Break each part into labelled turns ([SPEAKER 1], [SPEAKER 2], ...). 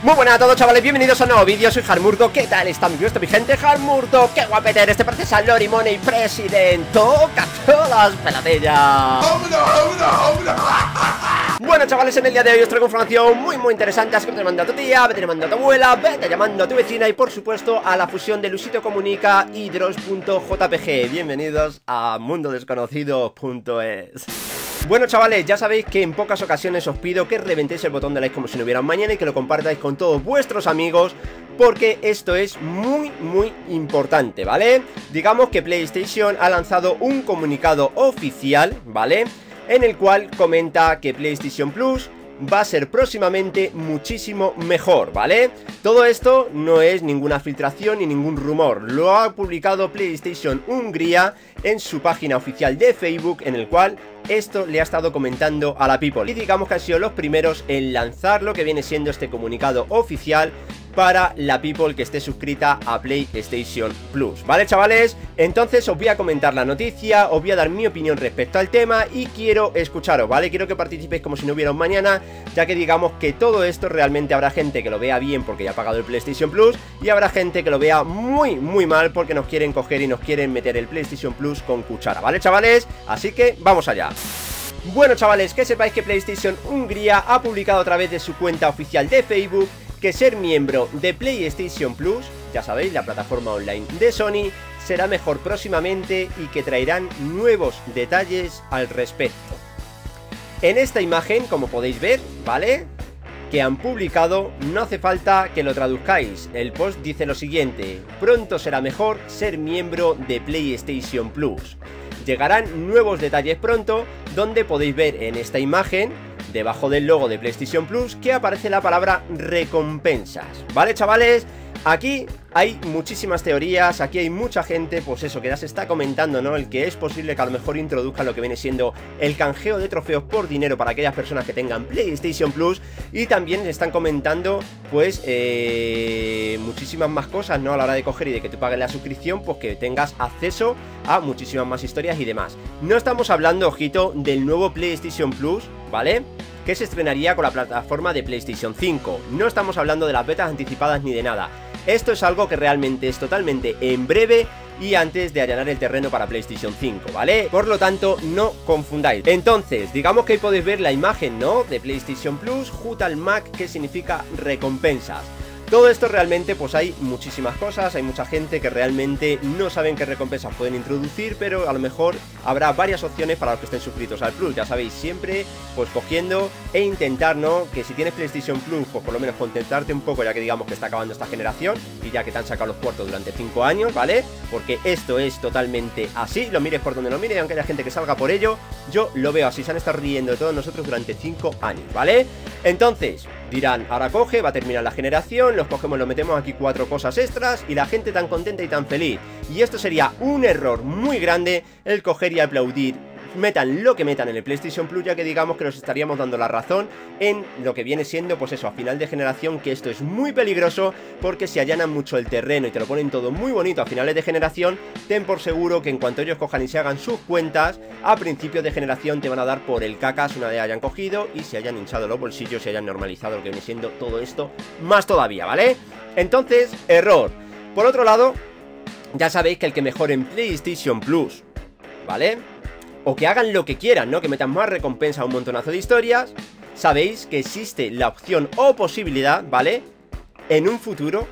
[SPEAKER 1] Muy buenas a todos, chavales, bienvenidos a un nuevo vídeo. Soy Harmurdo, ¿qué tal está mi gente? Harmurdo, qué guapete eres, te pareces a Lori Money President. Toca todas las peladillas. Bueno, chavales, en el día de hoy os traigo información muy interesante. Así que vete llamando a tu tía, vete llamando a tu abuela, vete llamando a tu vecina y por supuesto a la fusión de Luisito Comunica y Dross.jpg. Bienvenidos a mundodesconocido.es. Bueno, chavales, ya sabéis que en pocas ocasiones os pido que reventéis el botón de like como si no hubiera un mañana y que lo compartáis con todos vuestros amigos, porque esto es muy importante, ¿vale? Digamos que PlayStation ha lanzado un comunicado oficial, ¿vale? En el cual comenta que PlayStation Plus va a ser próximamente muchísimo mejor, ¿vale? Todo esto no es ninguna filtración ni ningún rumor. Lo ha publicado PlayStation Hungría en su página oficial de Facebook, en el cual esto le ha estado comentando a la people. Y digamos que han sido los primeros en lanzar lo que viene siendo este comunicado oficial para la people que esté suscrita a PlayStation Plus, ¿vale, chavales? Entonces os voy a comentar la noticia, os voy a dar mi opinión respecto al tema y quiero escucharos, ¿vale? Quiero que participéis como si no hubiera un mañana, ya que digamos que todo esto realmente habrá gente que lo vea bien porque ya ha pagado el PlayStation Plus y habrá gente que lo vea muy mal porque nos quieren coger y nos quieren meter el PlayStation Plus con cuchara, ¿vale, chavales? Así que vamos allá. Bueno, chavales, que sepáis que PlayStation Hungría ha publicado a través de su cuenta oficial de Facebook que ser miembro de PlayStation Plus, ya sabéis, la plataforma online de Sony, será mejor próximamente y que traerán nuevos detalles al respecto. En esta imagen, como podéis ver, ¿vale?, que han publicado, no hace falta que lo traduzcáis. El post dice lo siguiente: pronto será mejor ser miembro de PlayStation Plus. Llegarán nuevos detalles pronto, donde podéis ver en esta imagen, debajo del logo de PlayStation Plus, que aparece la palabra recompensas, ¿vale, chavales? Aquí hay muchísimas teorías, aquí hay mucha gente, pues eso, que ya se está comentando, ¿no? El que es posible que a lo mejor introduzcan lo que viene siendo el canjeo de trofeos por dinero para aquellas personas que tengan PlayStation Plus. Y también están comentando, pues, muchísimas más cosas, ¿no? A la hora de coger y de que te paguen la suscripción, pues que tengas acceso a muchísimas más historias y demás. No estamos hablando, ojito, del nuevo PlayStation Plus, ¿vale?, que se estrenaría con la plataforma de PlayStation 5. No estamos hablando de las betas anticipadas ni de nada. Esto es algo que realmente es totalmente en breve y antes de allanar el terreno para PlayStation 5, ¿vale? Por lo tanto, no confundáis. Entonces, digamos que ahí podéis ver la imagen, ¿no?, de PlayStation Plus, junto al Mac, que significa recompensas. Todo esto realmente, pues hay muchísimas cosas, hay mucha gente que realmente no saben qué recompensas pueden introducir, pero a lo mejor habrá varias opciones para los que estén suscritos al Plus. Ya sabéis, siempre pues cogiendo e intentar, ¿no?, que si tienes PlayStation Plus, pues por lo menos contentarte un poco, ya que digamos que está acabando esta generación y ya que te han sacado los puertos durante 5 años, ¿vale? Porque esto es totalmente así, lo mires por donde lo mires, aunque haya gente que salga por ello, yo lo veo así, se han estado riendo de todos nosotros durante 5 años, ¿vale? Entonces dirán, ahora coge, va a terminar la generación, los cogemos, los metemos aquí 4 cosas extras y la gente tan contenta y tan feliz. Y esto sería un error muy grande el coger y aplaudir, metan lo que metan en el PlayStation Plus, ya que digamos que nos estaríamos dando la razón en lo que viene siendo, pues eso, a final de generación, que esto es muy peligroso, porque si allanan mucho el terreno y te lo ponen todo muy bonito a finales de generación, ten por seguro que en cuanto ellos cojan y se hagan sus cuentas, a principios de generación te van a dar por el cacas una vez hayan cogido y se hayan hinchado los bolsillos, se hayan normalizado lo que viene siendo todo esto, más todavía, ¿vale? Entonces, error. Por otro lado, ya sabéis que el que mejore en PlayStation Plus, ¿vale?, o que hagan lo que quieran, ¿no?, que metan más recompensa a un montonazo de historias, sabéis que existe la opción o posibilidad, ¿vale?, en un futuro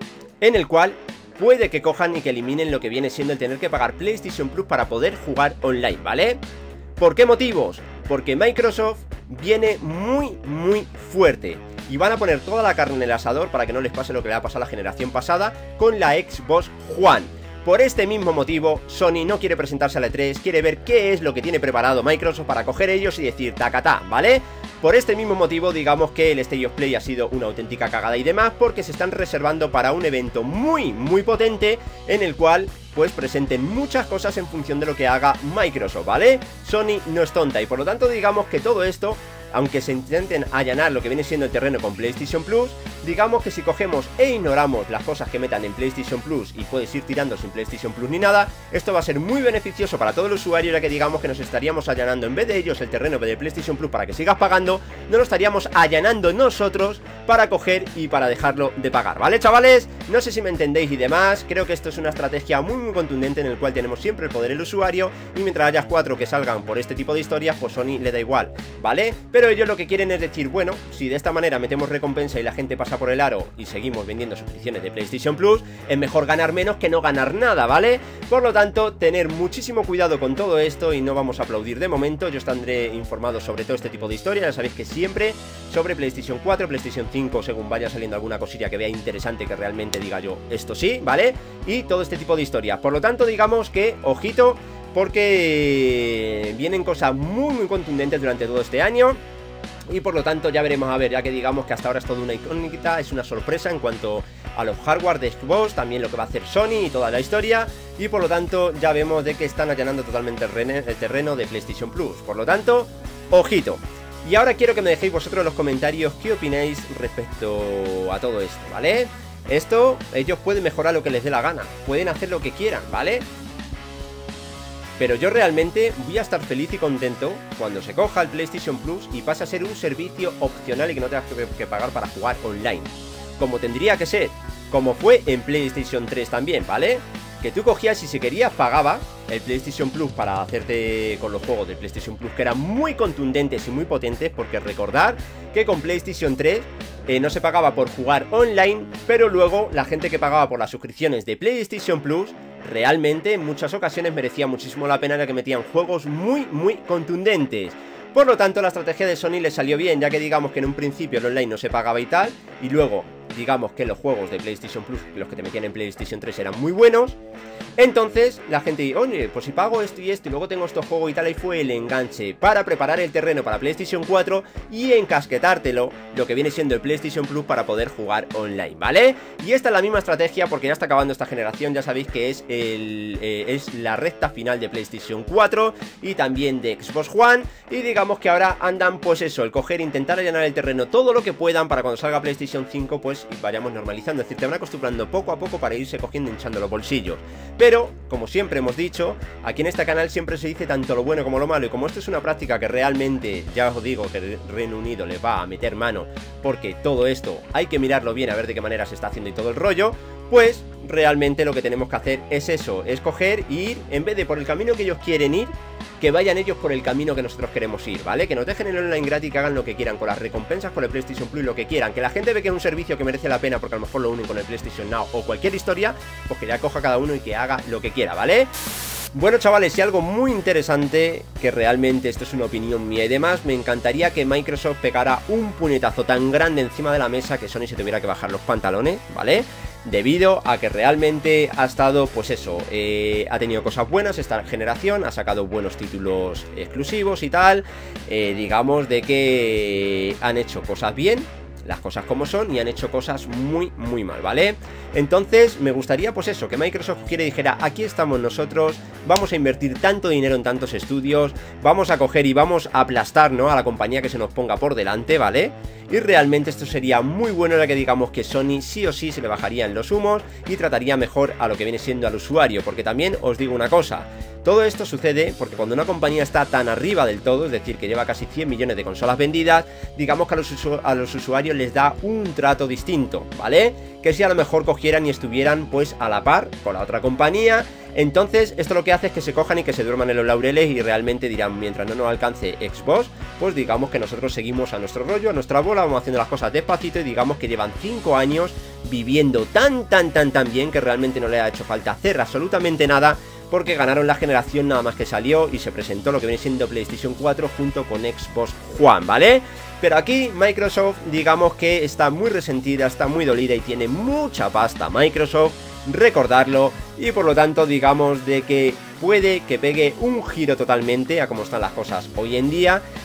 [SPEAKER 1] en el cual puede que cojan y que eliminen lo que viene siendo el tener que pagar PlayStation Plus para poder jugar online, ¿vale? ¿Por qué motivos? Porque Microsoft viene muy fuerte y van a poner toda la carne en el asador para que no les pase lo que le ha pasado a la generación pasada con la Xbox One. Por este mismo motivo, Sony no quiere presentarse a la E3, quiere ver qué es lo que tiene preparado Microsoft para coger ellos y decir tacatá, ¿vale? Por este mismo motivo, digamos que el State of Play ha sido una auténtica cagada y demás, porque se están reservando para un evento muy potente, en el cual pues presenten muchas cosas en función de lo que haga Microsoft, ¿vale? Sony no es tonta y por lo tanto digamos que todo esto aunque se intenten allanar lo que viene siendo el terreno con PlayStation Plus, digamos que si cogemos e ignoramos las cosas que metan en PlayStation Plus y puedes ir tirando sin PlayStation Plus ni nada, esto va a ser muy beneficioso para todo el usuario, ya que digamos que nos estaríamos allanando en vez de ellos el terreno de PlayStation Plus para que sigas pagando, no lo estaríamos allanando nosotros para coger y para dejarlo de pagar, ¿vale, chavales? No sé si me entendéis y demás. Creo que esto es una estrategia muy contundente en el cual tenemos siempre el poder del usuario, y mientras haya 4 que salgan por este tipo de historias, pues Sony le da igual, ¿vale? Pero ellos lo que quieren es decir, bueno, si de esta manera metemos recompensa y la gente pasa por el aro y seguimos vendiendo suscripciones de PlayStation Plus, es mejor ganar menos que no ganar nada, ¿vale? Por lo tanto, tener muchísimo cuidado con todo esto y no vamos a aplaudir de momento. Yo estaré informado sobre todo este tipo de historias, ya sabéis que siempre sobre PlayStation 4, PlayStation 5, según vaya saliendo alguna cosilla que vea interesante, que realmente diga yo, esto sí, ¿vale? Y todo este tipo de historias. Por lo tanto, digamos que, ojito, porque vienen cosas muy contundentes durante todo este año. Y por lo tanto ya veremos a ver, ya que digamos que hasta ahora es toda una incógnita, es una sorpresa en cuanto a los hardware de Xbox, también lo que va a hacer Sony y toda la historia. Y por lo tanto ya vemos de que están allanando totalmente el terreno de PlayStation Plus. Por lo tanto, ojito. Y ahora quiero que me dejéis vosotros en los comentarios qué opináis respecto a todo esto, ¿vale? Esto, ellos pueden mejorar lo que les dé la gana, pueden hacer lo que quieran, ¿vale? Pero yo realmente voy a estar feliz y contento cuando se coja el PlayStation Plus y pase a ser un servicio opcional y que no tengas que pagar para jugar online, como tendría que ser, como fue en PlayStation 3 también, ¿vale? Que tú cogías y si querías pagaba el PlayStation Plus para hacerte con los juegos de PlayStation Plus, que eran muy contundentes y muy potentes, porque recordad que con PlayStation 3 no se pagaba por jugar online, pero luego la gente que pagaba por las suscripciones de PlayStation Plus realmente en muchas ocasiones merecía muchísimo la pena, ya que metían juegos muy contundentes. Por lo tanto, la estrategia de Sony le salió bien, ya que digamos que en un principio el online no se pagaba y tal, y luego digamos que los juegos de PlayStation Plus, los que te metían en PlayStation 3, eran muy buenos. Entonces la gente dice, oye, pues si pago esto y esto y luego tengo estos juegos y tal, ahí fue el enganche para preparar el terreno para PlayStation 4 y encasquetártelo, lo que viene siendo el PlayStation Plus, para poder jugar online, ¿vale? Y esta es la misma estrategia, porque ya está acabando esta generación, ya sabéis que es la recta final de PlayStation 4 y también de Xbox One, y digamos que ahora andan pues eso, el coger, intentar allanar el terreno todo lo que puedan para cuando salga PlayStation 5 pues vayamos normalizando, es decir, te van acostumbrando poco a poco para irse cogiendo, hinchando los bolsillos. Pero, como siempre hemos dicho, aquí en este canal siempre se dice tanto lo bueno como lo malo, y como esto es una práctica que realmente, ya os digo que el Reino Unido le va a meter mano, porque todo esto hay que mirarlo bien a ver de qué manera se está haciendo y todo el rollo, pues realmente lo que tenemos que hacer es eso, es coger y ir, en vez de por el camino que ellos quieren ir, que vayan ellos por el camino que nosotros queremos ir, ¿vale? Que nos dejen el online gratis, que hagan lo que quieran con las recompensas, con el PlayStation Plus, lo que quieran. Que la gente ve que es un servicio que merece la pena porque a lo mejor lo unen con el PlayStation Now o cualquier historia, pues que ya coja cada uno y que haga lo que quiera, ¿vale? Bueno, chavales, y algo muy interesante, que realmente esto es una opinión mía y demás, me encantaría que Microsoft pegara un puñetazo tan grande encima de la mesa que Sony se tuviera que bajar los pantalones, ¿vale? Debido a que realmente ha estado, pues eso, ha tenido cosas buenas esta generación, ha sacado buenos títulos exclusivos y tal, digamos de que han hecho cosas bien, las cosas como son, y han hecho cosas muy mal, ¿vale? Entonces me gustaría pues eso, que Microsoft cogiera y dijera, aquí estamos nosotros, vamos a invertir tanto dinero en tantos estudios, vamos a coger y vamos a aplastar, ¿no?, a la compañía que se nos ponga por delante, ¿vale? Y realmente esto sería muy bueno, ya que digamos que Sony sí o sí se le bajarían los humos y trataría mejor a lo que viene siendo al usuario, porque también os digo una cosa, todo esto sucede porque cuando una compañía está tan arriba del todo, es decir, que lleva casi 100 millones de consolas vendidas, digamos que a los usuarios les da un trato distinto, ¿vale? Que si a lo mejor cogieran y estuvieran pues a la par con la otra compañía. Entonces esto lo que hace es que se cojan y que se duerman en los laureles y realmente dirán, mientras no nos alcance Xbox, pues digamos que nosotros seguimos a nuestro rollo, a nuestra bola, vamos haciendo las cosas despacito, y digamos que llevan 5 años viviendo tan bien que realmente no les ha hecho falta hacer absolutamente nada, porque ganaron la generación nada más que salió y se presentó lo que viene siendo PlayStation 4 junto con Xbox One, ¿vale? Pero aquí Microsoft, digamos que está muy resentida, está muy dolida y tiene mucha pasta Microsoft, recordarlo, y por lo tanto digamos de que puede que pegue un giro totalmente a cómo están las cosas hoy en día,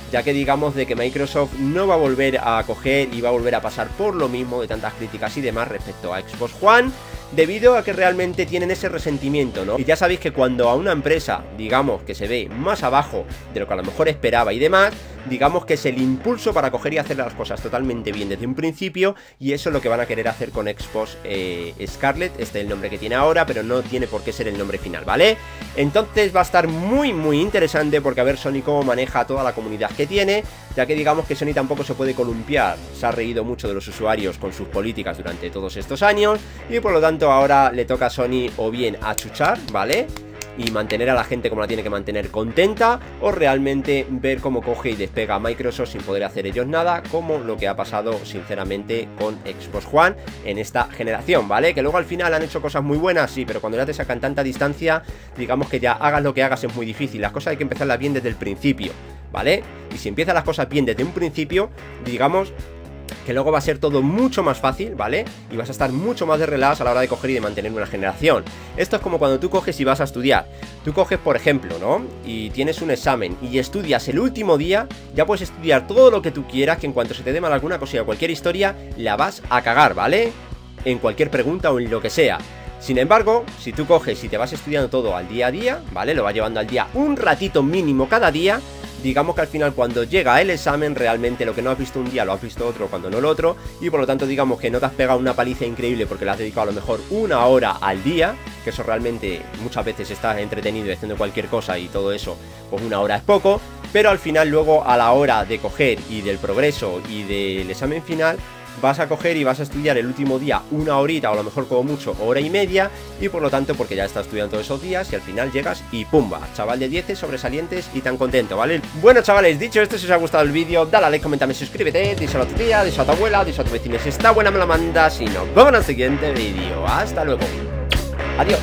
[SPEAKER 1] ya que digamos de que Microsoft no va a volver a coger y va a volver a pasar por lo mismo de tantas críticas y demás respecto a Xbox One, debido a que realmente tienen ese resentimiento, ¿no? Y ya sabéis que cuando a una empresa, digamos, que se ve más abajo de lo que a lo mejor esperaba y demás, digamos que es el impulso para coger y hacer las cosas totalmente bien desde un principio, y eso es lo que van a querer hacer con Xbox Scarlett. Este es el nombre que tiene ahora, pero no tiene por qué ser el nombre final, ¿vale? Entonces va a estar muy interesante, porque a ver Sony cómo maneja toda la comunidad que tiene, ya que digamos que Sony tampoco se puede columpiar, se ha reído mucho de los usuarios con sus políticas durante todos estos años, y por lo tanto ahora le toca a Sony o bien achuchar, ¿vale?, y mantener a la gente como la tiene que mantener contenta, o realmente ver cómo coge y despega Microsoft sin poder hacer ellos nada, como lo que ha pasado sinceramente con Xbox One en esta generación, ¿vale? Que luego al final han hecho cosas muy buenas, sí, pero cuando ya te sacan tanta distancia, digamos que ya hagas lo que hagas es muy difícil. Las cosas hay que empezarlas bien desde el principio, ¿vale? Y si empiezas las cosas bien desde un principio, digamos que luego va a ser todo mucho más fácil, ¿vale? Y vas a estar mucho más de relax a la hora de coger y de mantener una generación. Esto es como cuando tú coges y vas a estudiar. Tú coges, por ejemplo, ¿no?, y tienes un examen y estudias el último día, ya puedes estudiar todo lo que tú quieras, que en cuanto se te dé mal alguna cosilla o cualquier historia, la vas a cagar, ¿vale? En cualquier pregunta o en lo que sea. Sin embargo, si tú coges y te vas estudiando todo al día a día, ¿vale?, lo vas llevando al día un ratito mínimo cada día, digamos que al final cuando llega el examen realmente lo que no has visto un día lo has visto otro, cuando no el otro, y por lo tanto digamos que no te has pegado una paliza increíble porque le has dedicado a lo mejor 1 hora al día, que eso realmente muchas veces estás entretenido y haciendo cualquier cosa y todo eso, pues 1 hora es poco, pero al final luego a la hora de coger y del progreso y del examen final, vas a coger y vas a estudiar el último día 1 horita o a lo mejor como mucho 1 hora y media, y por lo tanto porque ya estás estudiando todos esos días y al final llegas y pumba, chaval de 10 sobresalientes y tan contento, ¿vale? Bueno, chavales, dicho esto, si os ha gustado el vídeo, dale a like, coméntame, suscríbete, díselo a tu tía, díselo a tu abuela, díselo a tu vecino, si está buena me la mandas y nos vemos en el siguiente vídeo. Hasta luego. Adiós.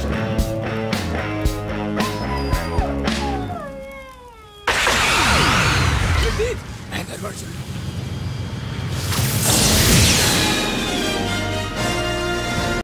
[SPEAKER 2] Man, that hurts.